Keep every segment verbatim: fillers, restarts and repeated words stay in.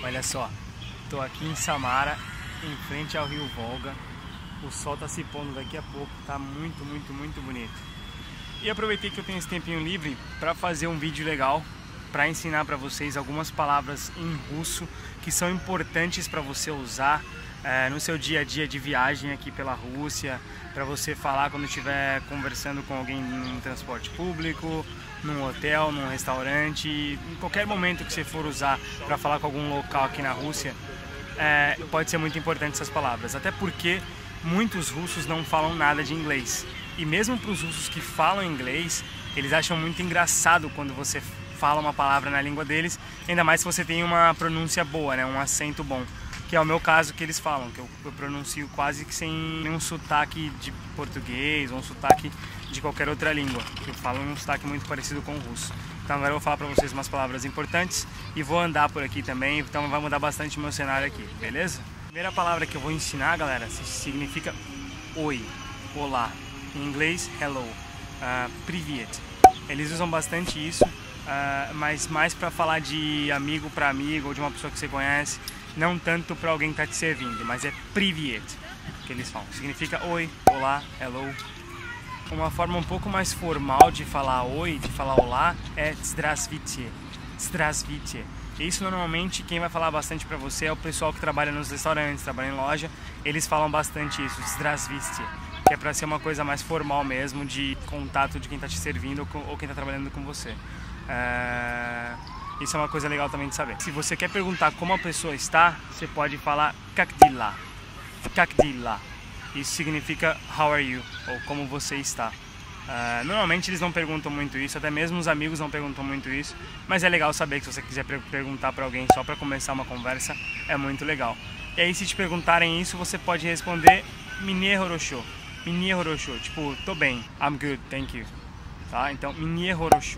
Olha só, tô aqui em Samara, em frente ao rio Volga. O sol tá se pondo daqui a pouco, tá muito, muito, muito bonito. E aproveitei que eu tenho esse tempinho livre para fazer um vídeo legal, para ensinar para vocês algumas palavras em russo que são importantes para você usar é, no seu dia a dia de viagem aqui pela Rússia, para você falar quando estiver conversando com alguém num transporte público, num hotel, num restaurante, em qualquer momento que você for usar para falar com algum local aqui na Rússia, é, pode ser muito importante essas palavras, até porque muitos russos não falam nada de inglês. E mesmo para os russos que falam inglês, eles acham muito engraçado quando você fala uma palavra na língua deles, ainda mais se você tem uma pronúncia boa, né? Um acento bom, que é o meu caso que eles falam, que eu, eu pronuncio quase que sem nenhum sotaque de português ou um sotaque de qualquer outra língua. Eu falo um sotaque muito parecido com o russo. Então agora eu vou falar para vocês umas palavras importantes e vou andar por aqui também, então vai mudar bastante o meu cenário aqui, beleza? A primeira palavra que eu vou ensinar, galera, significa oi, olá. Em inglês, hello, uh, privyet. Eles usam bastante isso, uh, mas mais para falar de amigo para amigo ou de uma pessoa que você conhece, não tanto para alguém que está te servindo, mas é privyet que eles falam. Significa oi, olá, hello. Uma forma um pouco mais formal de falar oi, de falar olá, é zdravstvuyte. Zdravstvuyte. Isso normalmente quem vai falar bastante para você é o pessoal que trabalha nos restaurantes, trabalha em loja, eles falam bastante isso, zdravstvuyte. Que é para ser uma coisa mais formal mesmo, de contato de quem está te servindo ou, com, ou quem está trabalhando com você. É... Isso é uma coisa legal também de saber. Se você quer perguntar como a pessoa está, você pode falar как дела. как дела. Isso significa how are you, ou como você está. Uh, normalmente eles não perguntam muito isso, até mesmo os amigos não perguntam muito isso, mas é legal saber que se você quiser perguntar para alguém só para começar uma conversa, é muito legal. E aí se te perguntarem isso, você pode responder Mnie horosho. Mnie horosho, tipo, tô bem, I'm good, thank you. Tá? Então, Mnie horosho.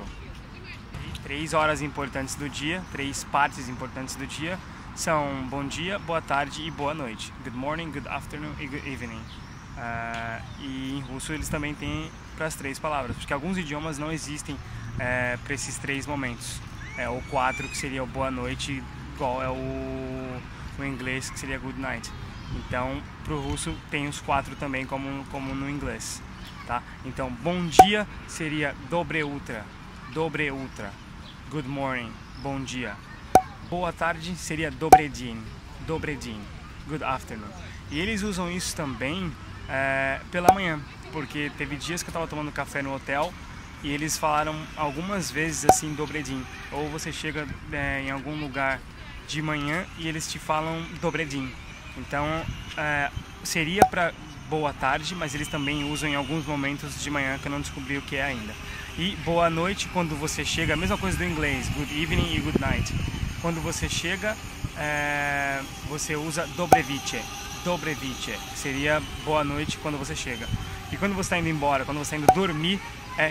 Três horas importantes do dia, três partes importantes do dia são bom dia, boa tarde e boa noite. Good morning, good afternoon e good evening. Uh, e em russo eles também têm para as três palavras, porque alguns idiomas não existem é, para esses três momentos. É, ou quatro, que seria o boa noite, igual é o, o inglês, que seria good night. Então, para o russo tem os quatro também, como, como no inglês, tá? Então, bom dia seria dobre utra, dobre utra, good morning, bom dia. Boa tarde seria dobre din, dobre din, good afternoon. E eles usam isso também é, pela manhã, porque teve dias que eu estava tomando café no hotel e eles falaram algumas vezes assim, dobre din. Ou você chega é, em algum lugar de manhã e eles te falam dobre din. Então, é, seria para boa tarde, mas eles também usam em alguns momentos de manhã que eu não descobri o que é ainda. E boa noite quando você chega, a mesma coisa do inglês, good evening e good night. Quando você chega, é, você usa dobrevice, dobrevice, seria boa noite quando você chega. E quando você está indo embora, quando você está indo dormir, é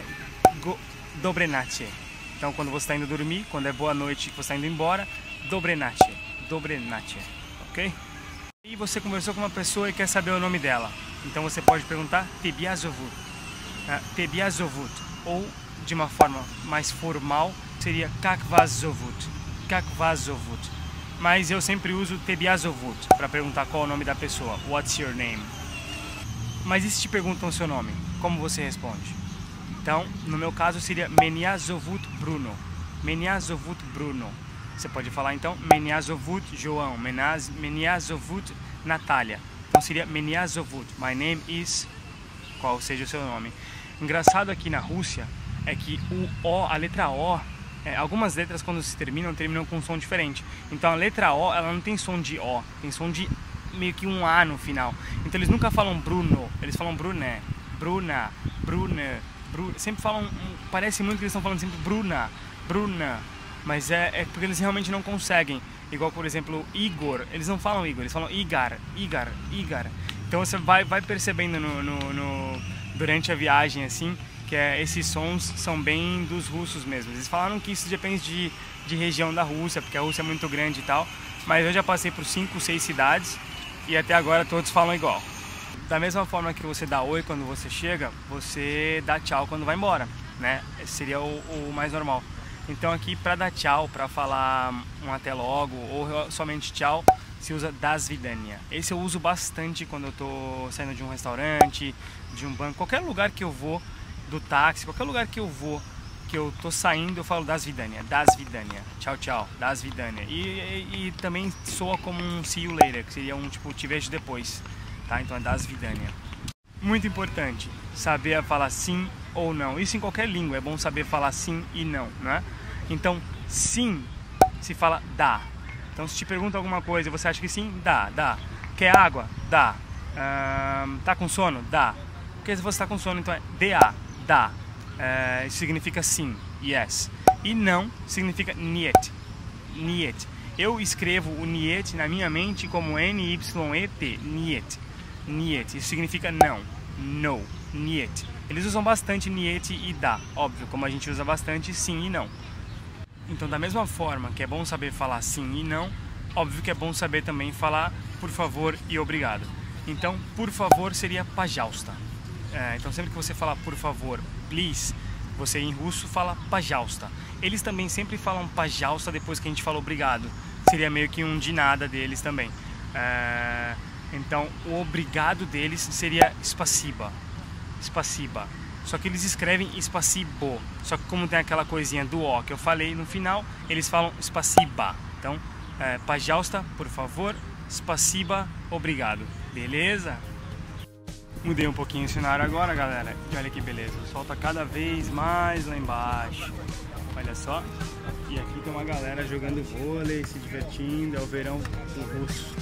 dobrenache. Então, quando você está indo dormir, quando é boa noite que você está indo embora, dobrenache, dobrenache, ok? E você conversou com uma pessoa e quer saber o nome dela. Então você pode perguntar Tebia zovut, Tebia zovut, ou de uma forma mais formal seria Как вас зовут, Как вас зовут. Mas eu sempre uso Tebia zovut para perguntar qual é o nome da pessoa. What's your name? Mas e se te perguntam o seu nome? Como você responde? Então, no meu caso seria Меня зовут Bruno. Меня зовут Bruno. Você pode falar então Меня зовут João, Меня зовут Natália. Então seria Меня зовут, my name is, qual seja o seu nome. Engraçado aqui na Rússia é que o O, a letra O, é, algumas letras quando se terminam, terminam com um som diferente. Então a letra O, ela não tem som de O, tem som de meio que um A no final. Então eles nunca falam Bruno, eles falam Bruné, Bruna, Brune, Bru... sempre falam, parece muito que eles estão falando sempre Bruna, Bruna. Mas é, é porque eles realmente não conseguem. Igual, por exemplo, Igor. Eles não falam Igor, eles falam Igar, Igar, Igar. Então você vai, vai percebendo no, no, no, durante a viagem, assim, que é, esses sons são bem dos russos mesmo. Eles falaram que isso depende de, de região da Rússia, porque a Rússia é muito grande e tal. Mas eu já passei por cinco, seis cidades e até agora todos falam igual. Da mesma forma que você dá oi quando você chega, você dá tchau quando vai embora, né? Esse seria o, o mais normal. Então aqui para dar tchau, para falar um até logo ou somente tchau, se usa das vidania. Esse eu uso bastante quando eu tô saindo de um restaurante, de um banco, qualquer lugar que eu vou, do táxi, qualquer lugar que eu vou, que eu tô saindo, eu falo das vidania, das vidania, tchau tchau, das vidania. E, e, e também soa como um see you later, que seria um tipo te vejo depois, tá? Então é das vidania. Muito importante saber falar sim ou não. Isso em qualquer língua, é bom saber falar sim e não, né? Então, sim se fala dá. Então, se te pergunta alguma coisa e você acha que sim, dá, dá. Quer água? Dá. Uh, tá com sono? Dá. Porque se você tá com sono, então é dá, dá. Uh, isso significa sim, yes. E não significa niet, niet. Eu escrevo o niet na minha mente como N Y E T, niet. Niet, isso significa não, no, niet. Eles usam bastante niet e dá, óbvio, como a gente usa bastante sim e não. Então, da mesma forma que é bom saber falar sim e não, óbvio que é bom saber também falar por favor e obrigado. Então, por favor seria pajausta. É, então, sempre que você falar por favor, please, você em russo fala pajausta. Eles também sempre falam pajausta depois que a gente fala obrigado. Seria meio que um de nada deles também. É, então, o obrigado deles seria spasiba. Spasiba. Só que eles escrevem spasibo. Só que como tem aquela coisinha do O que eu falei no final, eles falam spasiba. Então, é, pajausta, por favor, spasiba, obrigado. Beleza? Mudei um pouquinho o cenário agora, galera. E olha que beleza, o sol tá cada vez mais lá embaixo. Olha só. E aqui tem uma galera jogando vôlei, se divertindo. É o verão do russo.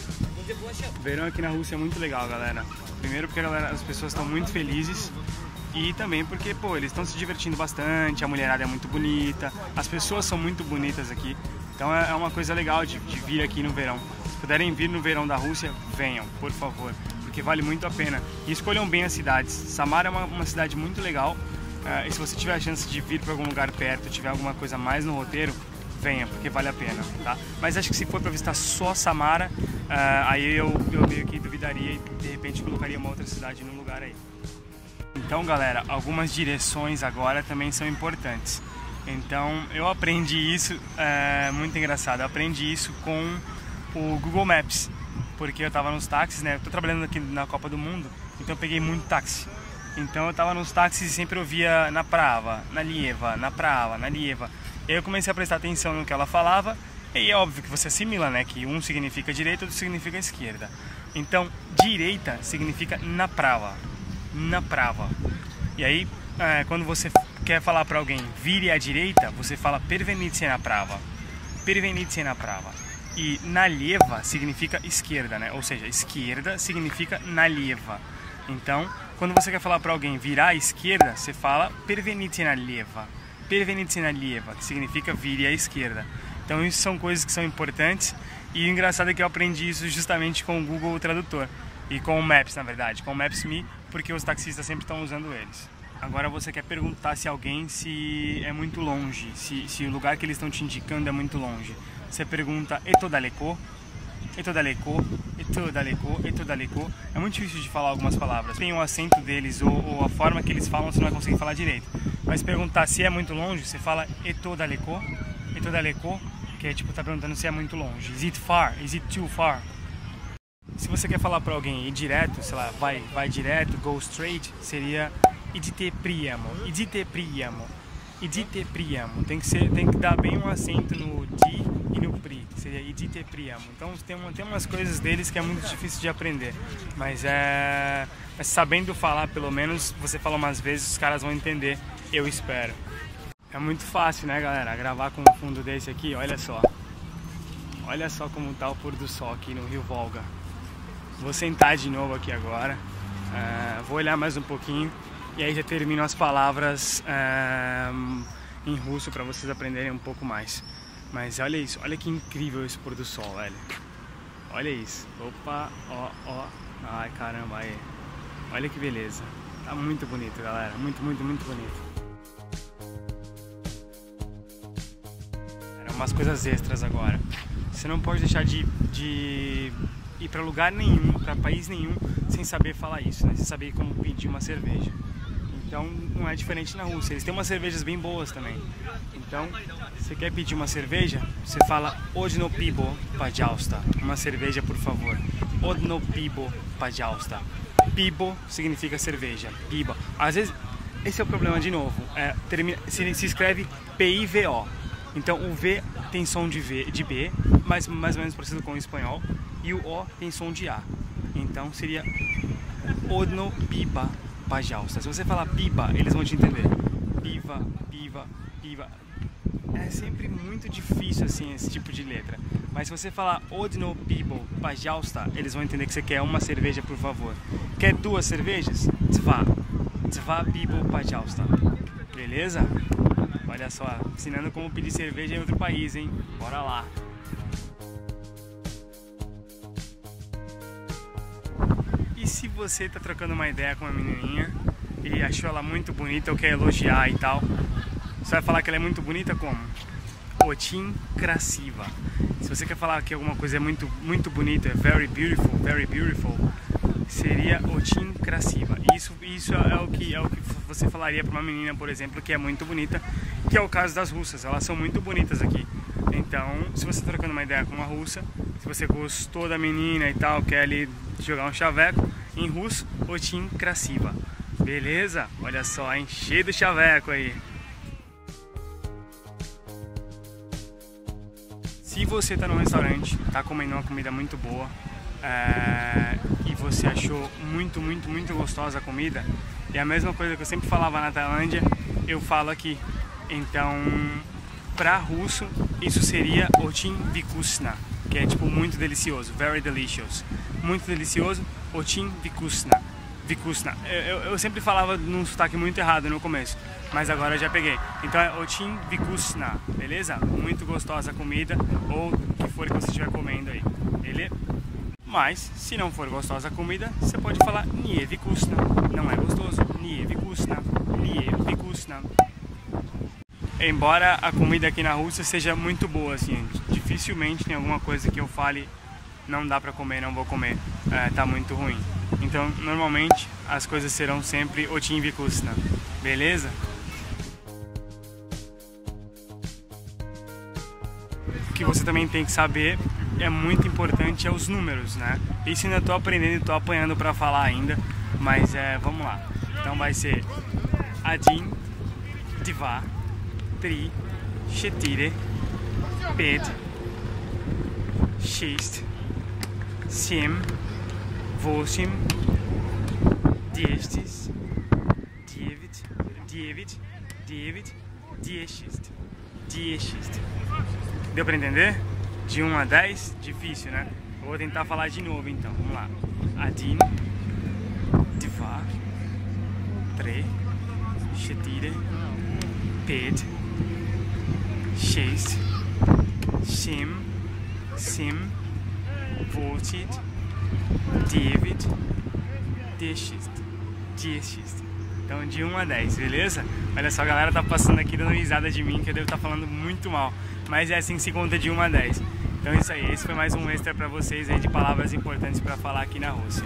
O verão aqui na Rússia é muito legal, galera. Primeiro porque a galera, as pessoas estão muito felizes. E também porque, pô, eles estão se divertindo bastante, a mulherada é muito bonita, as pessoas são muito bonitas aqui. Então é uma coisa legal de, de vir aqui no verão. Se puderem vir no verão da Rússia, venham, por favor, porque vale muito a pena. E escolham bem as cidades. Samara é uma, uma cidade muito legal. Uh, e se você tiver a chance de vir para algum lugar perto, tiver alguma coisa mais no roteiro, venha, porque vale a pena, tá? Mas acho que se for para visitar só Samara, uh, aí eu, eu meio que duvidaria e de repente colocaria uma outra cidade no lugar aí. Então, galera, algumas direções agora também são importantes. Então, eu aprendi isso, é muito engraçado, eu aprendi isso com o Google Maps, porque eu tava nos táxis, né? Eu tô trabalhando aqui na Copa do Mundo, então eu peguei muito táxi. Então eu tava nos táxis e sempre ouvia na prava, na lieva, na prava, na lieva. E aí eu comecei a prestar atenção no que ela falava, e é óbvio que você assimila, né? Que um significa direita, outro significa esquerda. Então, direita significa na prava. Na prava. E aí, é, quando você quer falar para alguém vire à direita, você fala pervenite na prava. Pervenite na prava. E na lieva significa esquerda, né? Ou seja, esquerda significa na lieva. Então, quando você quer falar para alguém virar à esquerda, você fala pervenite na lieva. Pervenite na lieva, que significa vire à esquerda. Então, isso são coisas que são importantes. E o engraçado é que eu aprendi isso justamente com o Google Tradutor. E com o Maps, na verdade, com o Maps Me, porque os taxistas sempre estão usando eles. Agora você quer perguntar se alguém se é muito longe, se, se o lugar que eles estão te indicando é muito longe. Você pergunta eto daleko, eto daleko, eto daleko, eto daleko. É muito difícil de falar algumas palavras. Tem o acento deles ou, ou a forma que eles falam, você não vai conseguir falar direito. Mas perguntar se é muito longe, você fala eto daleko, eto daleko, que é tipo, tá perguntando se é muito longe. Is it far? Is it too far? Se você quer falar para alguém ir direto, sei lá, vai, vai direto, go straight, seria idite priamo, idite priamo, idite priamo. Tem que ser, tem que dar bem um acento no di e no pri, seria idite priamo. Então tem, uma, tem umas coisas deles que é muito difícil de aprender, mas é, mas sabendo falar pelo menos, você fala umas vezes, os caras vão entender, eu espero. É muito fácil, né, galera, gravar com um fundo desse aqui, olha só. Olha só como tá o pôr do sol aqui no Rio Volga. Vou sentar de novo aqui agora, uh, vou olhar mais um pouquinho e aí já termino as palavras uh, em russo para vocês aprenderem um pouco mais. Mas olha isso, olha que incrível esse pôr do sol, velho. Olha isso, opa, ó, ó, ai caramba, aí. Olha que beleza, tá muito bonito, galera, muito, muito, muito bonito. Eram umas coisas extras agora. Você não pode deixar de... de... ir para lugar nenhum, para país nenhum, sem saber falar isso, né? Sem saber como pedir uma cerveja. Então não é diferente na Rússia. Eles têm umas cervejas bem boas também. Então, você quer pedir uma cerveja? Você fala Odno pibo, pajausta. Uma cerveja, por favor. Odno pibo, pajausta. Pibo significa cerveja. Pibo. Às vezes, esse é o problema de novo. É, termina, se, se escreve P I V O. Então o V tem som de, v, de B, mas mais ou menos parecido com o espanhol. E o O tem som de A. Então seria Odno piba, pajausta. Se você falar piba, eles vão te entender. Piva, piva, piva. É sempre muito difícil assim esse tipo de letra. Mas se você falar Odno pibo, pajausta, eles vão entender que você quer uma cerveja, por favor. Quer duas cervejas? Dva. Dva pibo, pajausta. Beleza? Olha só, ensinando como pedir cerveja em outro país, hein? Bora lá! E se você tá trocando uma ideia com uma menininha e achou ela muito bonita ou quer elogiar e tal, você vai falar que ela é muito bonita como? Очень красиво. Se você quer falar que alguma coisa é muito, muito bonita, é very beautiful, very beautiful, seria очень красиво. Isso, isso é o que é o que você falaria para uma menina, por exemplo, que é muito bonita, que é o caso das russas. Elas são muito bonitas aqui. Então, se você está trocando uma ideia com uma russa, se você gostou da menina e tal, quer ali jogar um chaveco, em russo, очень красиво. Beleza? Olha só, hein? Cheio do chaveco aí. Se você está num restaurante, está comendo uma comida muito boa, é, e você achou muito, muito, muito gostosa a comida, é a mesma coisa que eu sempre falava na Tailândia, eu falo aqui. Então, para russo, isso seria очень вкусно, que é tipo muito delicioso, very delicious. Muito delicioso, очень вкусно. Вкусно. Eu, eu sempre falava num sotaque muito errado no começo, mas agora eu já peguei. Então é очень вкусно, beleza? Muito gostosa a comida, ou o que for que você estiver comendo aí, beleza? Mas, se não for gostosa a comida, você pode falar nie вкусно. Não é gostoso, nie вкусно, nie вкусно. Embora a comida aqui na Rússia seja muito boa, assim, dificilmente tem alguma coisa que eu fale não dá pra comer, não vou comer, é, tá muito ruim. Então, normalmente, as coisas serão sempre очень вкусно, beleza? O que você também tem que saber, é muito importante, é os números, né? Isso ainda tô aprendendo e tô apanhando pra falar ainda, mas é, vamos lá. Então vai ser один, два, три, четыре, пять, шесть, семь, восемь, десять, девять, девять, девять, десять, десять. Deu pra entender? De um a dez, difícil, né? Eu vou tentar falar de novo então, vamos lá. один, два, три, четыре, пять, шесть, семь, семь, восемь, девять, десять, десять. Então de um a dez, beleza? Olha só, a galera tá passando aqui dando risada de mim, que eu devo estar falando muito mal. Mas é assim que se conta de um a dez. Então é isso aí, esse foi mais um extra pra vocês aí de palavras importantes pra falar aqui na Rússia.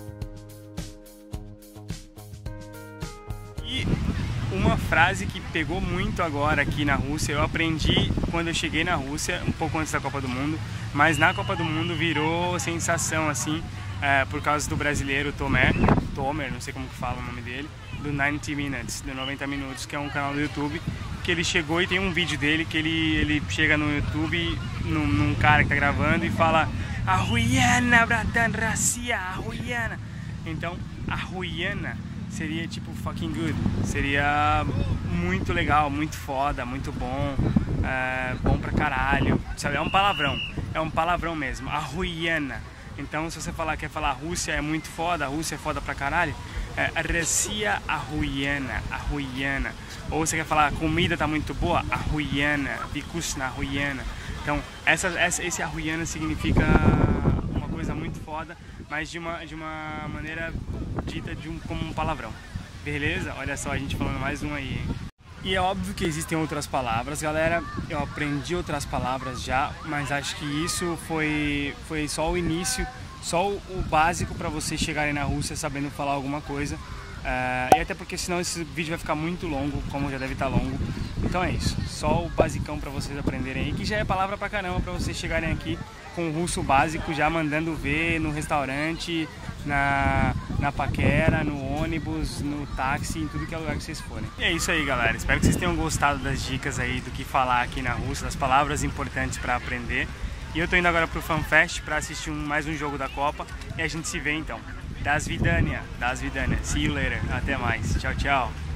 E uma frase que pegou muito agora aqui na Rússia, eu aprendi quando eu cheguei na Rússia, um pouco antes da Copa do Mundo, mas na Copa do Mundo virou sensação assim, é, por causa do brasileiro Tomer, Tomer, não sei como que fala o nome dele, do noventa Minutes, do noventa Minutos, que é um canal do YouTube, que ele chegou e tem um vídeo dele que ele, ele chega no YouTube, num, num cara que tá gravando e fala Ahuiana, bratan, Russia, Ahuiana. Então, Ahuiana seria tipo fucking good, seria muito legal, muito foda, muito bom, é, bom pra caralho, sabe? É um palavrão, é um palavrão mesmo, Ahuiana. Então, se você falar quer falar Rússia é muito foda, a Rússia é foda pra caralho, é Russia Ahuiana, Ahuiana. Ou você quer falar comida tá muito boa, Ahuiana, vkusna Ahuiana. Então, essa, essa, esse Ahuiana significa uma coisa muito foda, mas de uma, de uma maneira dita de um, como um palavrão. Beleza? Olha só, a gente falando mais um aí, hein? E é óbvio que existem outras palavras, galera. Eu aprendi outras palavras já, mas acho que isso foi, foi só o início, só o, o básico para vocês chegarem na Rússia sabendo falar alguma coisa. Uh, e até porque senão esse vídeo vai ficar muito longo, como já deve estar longo. Então é isso, só o basicão para vocês aprenderem aí, que já é palavra pra caramba para vocês chegarem aqui com o russo básico, já mandando ver no restaurante, na, na paquera, no ônibus, no táxi, em tudo que é lugar que vocês forem. E é isso aí, galera, espero que vocês tenham gostado das dicas aí do que falar aqui na Rússia, das palavras importantes para aprender. E eu tô indo agora pro FanFest para assistir um, mais um jogo da Copa e a gente se vê então. Das vidania, das vidania. See you later. Até mais. Tchau, tchau.